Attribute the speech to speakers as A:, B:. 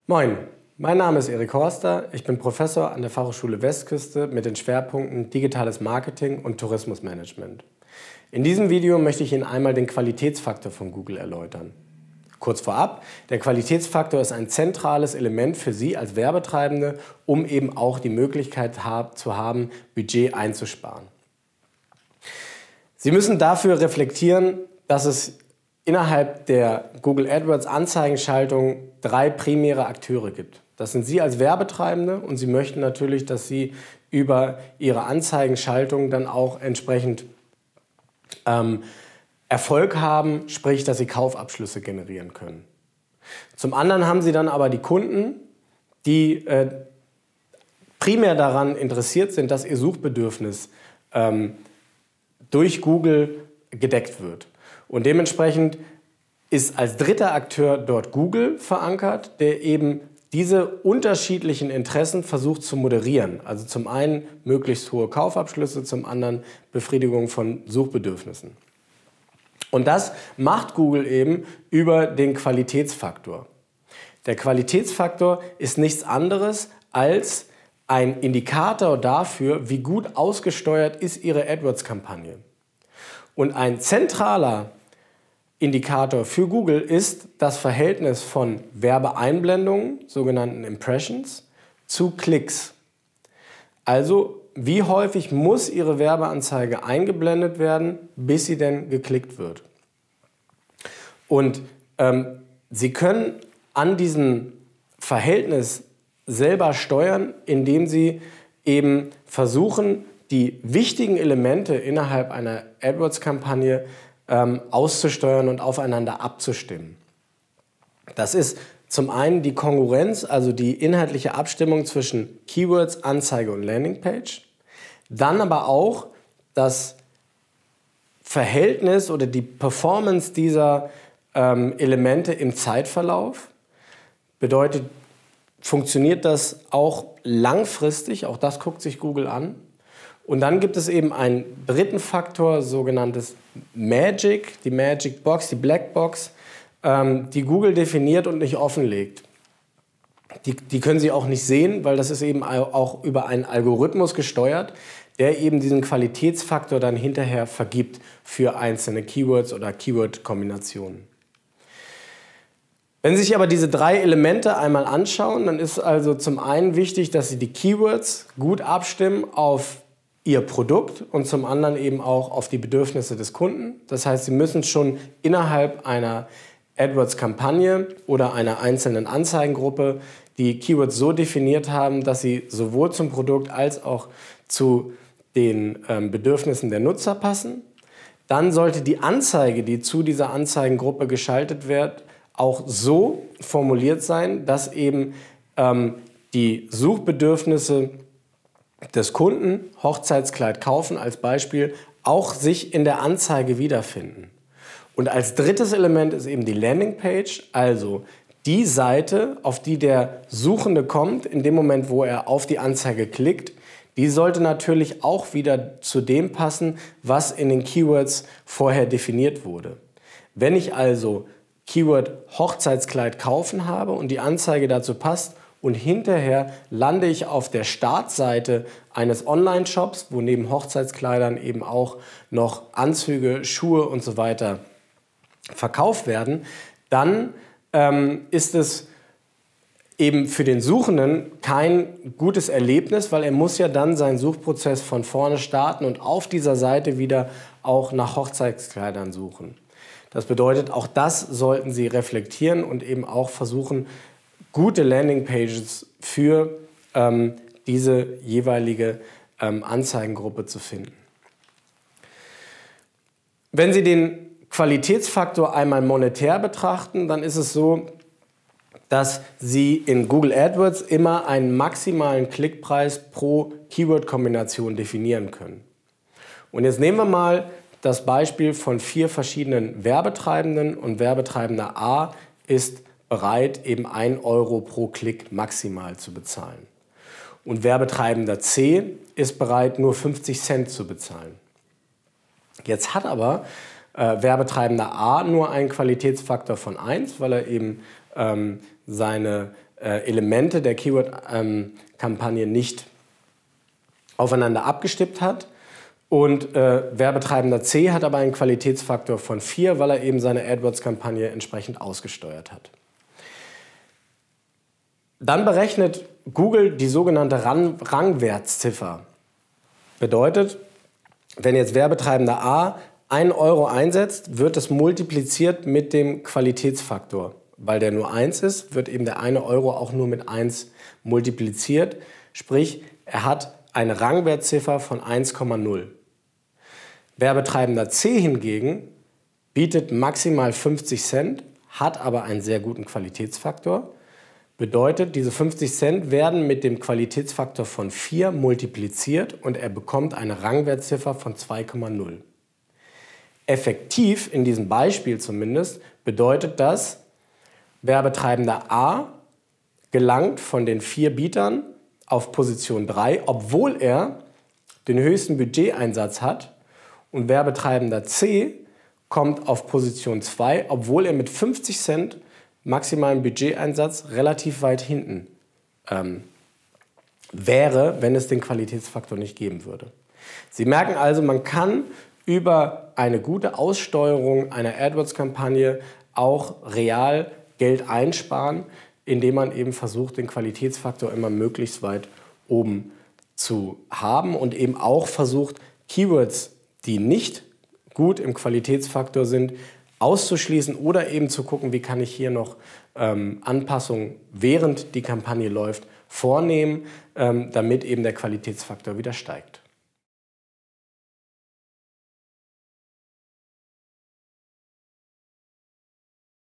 A: Moin, mein Name ist Erik Horster, ich bin Professor an der Fachhochschule Westküste mit den Schwerpunkten Digitales Marketing und Tourismusmanagement. In diesem Video möchte ich Ihnen einmal den Qualitätsfaktor von Google erläutern. Kurz vorab, der Qualitätsfaktor ist ein zentrales Element für Sie als Werbetreibende, um eben auch die Möglichkeit zu haben, Budget einzusparen. Sie müssen dafür reflektieren, dass es innerhalb der Google AdWords Anzeigenschaltung 3 primäre Akteure gibt. Das sind Sie als Werbetreibende und Sie möchten natürlich, dass Sie über Ihre Anzeigenschaltung dann auch entsprechend Erfolg haben, sprich, dass Sie Kaufabschlüsse generieren können. Zum anderen haben Sie dann aber die Kunden, die primär daran interessiert sind, dass ihr Suchbedürfnis durch Google gedeckt wird. Und dementsprechend ist als dritter Akteur dort Google verankert, der eben diese unterschiedlichen Interessen versucht zu moderieren. Also zum einen möglichst hohe Kaufabschlüsse, zum anderen Befriedigung von Suchbedürfnissen. Und das macht Google eben über den Qualitätsfaktor. Der Qualitätsfaktor ist nichts anderes als ein Indikator dafür, wie gut ausgesteuert ist Ihre AdWords-Kampagne. Und ein zentraler Indikator für Google ist das Verhältnis von Werbeeinblendungen, sogenannten Impressions, zu Klicks. Also wie häufig muss Ihre Werbeanzeige eingeblendet werden, bis sie denn geklickt wird. Und Sie können an diesem Verhältnis selber steuern, indem Sie eben versuchen, die wichtigen Elemente innerhalb einer AdWords-Kampagne auszusteuern und aufeinander abzustimmen. Das ist zum einen die Kongruenz, also die inhaltliche Abstimmung zwischen Keywords, Anzeige und Landingpage. Dann aber auch das Verhältnis oder die Performance dieser Elemente im Zeitverlauf. Bedeutet, funktioniert das auch langfristig? Auch das guckt sich Google an. Und dann gibt es eben einen dritten Faktor, sogenanntes Magic, die Magic Box, die Black Box, die Google definiert und nicht offenlegt. Die können Sie auch nicht sehen, weil das ist eben auch über einen Algorithmus gesteuert, der eben diesen Qualitätsfaktor dann hinterher vergibt für einzelne Keywords oder Keyword-Kombinationen. Wenn Sie sich aber diese 3 Elemente einmal anschauen, dann ist also zum einen wichtig, dass Sie die Keywords gut abstimmen auf Ihr Produkt und zum anderen eben auch auf die Bedürfnisse des Kunden. Das heißt, Sie müssen schon innerhalb einer AdWords-Kampagne oder einer einzelnen Anzeigengruppe die Keywords so definiert haben, dass sie sowohl zum Produkt als auch zu den Bedürfnissen der Nutzer passen. Dann sollte die Anzeige, die zu dieser Anzeigengruppe geschaltet wird, auch so formuliert sein, dass eben die Suchbedürfnisse des Kunden, Hochzeitskleid kaufen als Beispiel, auch sich in der Anzeige wiederfinden. Und als drittes Element ist eben die Landingpage, also die Seite, auf die der Suchende kommt, in dem Moment, wo er auf die Anzeige klickt, die sollte natürlich auch wieder zu dem passen, was in den Keywords vorher definiert wurde. Wenn ich also Keyword Hochzeitskleid kaufen habe und die Anzeige dazu passt, und hinterher lande ich auf der Startseite eines Online-Shops, wo neben Hochzeitskleidern eben auch noch Anzüge, Schuhe und so weiter verkauft werden, dann ist es eben für den Suchenden kein gutes Erlebnis, weil er muss ja dann seinen Suchprozess von vorne starten und auf dieser Seite wieder auch nach Hochzeitskleidern suchen. Das bedeutet, auch das sollten Sie reflektieren und eben auch versuchen, gute Landingpages für diese jeweilige Anzeigengruppe zu finden. Wenn Sie den Qualitätsfaktor einmal monetär betrachten, dann ist es so, dass Sie in Google AdWords immer einen maximalen Klickpreis pro Keyword-Kombination definieren können. Und jetzt nehmen wir mal das Beispiel von 4 verschiedenen Werbetreibenden und Werbetreibender A ist bereit, eben 1 Euro pro Klick maximal zu bezahlen. Und Werbetreibender C ist bereit, nur 50 Cent zu bezahlen. Jetzt hat aber Werbetreibender A nur einen Qualitätsfaktor von 1, weil er eben seine Elemente der Keyword-Kampagne nicht aufeinander abgestimmt hat. Und Werbetreibender C hat aber einen Qualitätsfaktor von 4, weil er eben seine AdWords-Kampagne entsprechend ausgesteuert hat. Dann berechnet Google die sogenannte Rangwertsziffer. Bedeutet, wenn jetzt Werbetreibender A 1 Euro einsetzt, wird es multipliziert mit dem Qualitätsfaktor. Weil der nur 1 ist, wird eben der 1 Euro auch nur mit 1 multipliziert. Sprich, er hat eine Rangwertziffer von 1,0. Werbetreibender C hingegen bietet maximal 50 Cent, hat aber einen sehr guten Qualitätsfaktor. Bedeutet, diese 50 Cent werden mit dem Qualitätsfaktor von 4 multipliziert und er bekommt eine Rangwertziffer von 2,0. Effektiv, in diesem Beispiel zumindest, bedeutet das, Werbetreibender A gelangt von den 4 Bietern auf Position 3, obwohl er den höchsten Budgeteinsatz hat, und Werbetreibender C kommt auf Position 2, obwohl er mit 50 Cent maximalen Budgeteinsatz relativ weit hinten wäre, wenn es den Qualitätsfaktor nicht geben würde. Sie merken also, man kann über eine gute Aussteuerung einer AdWords-Kampagne auch real Geld einsparen, indem man eben versucht, den Qualitätsfaktor immer möglichst weit oben zu haben und eben auch versucht, Keywords, die nicht gut im Qualitätsfaktor sind, auszuschließen oder eben zu gucken, wie kann ich hier noch Anpassungen, während die Kampagne läuft, vornehmen, damit eben der Qualitätsfaktor wieder steigt.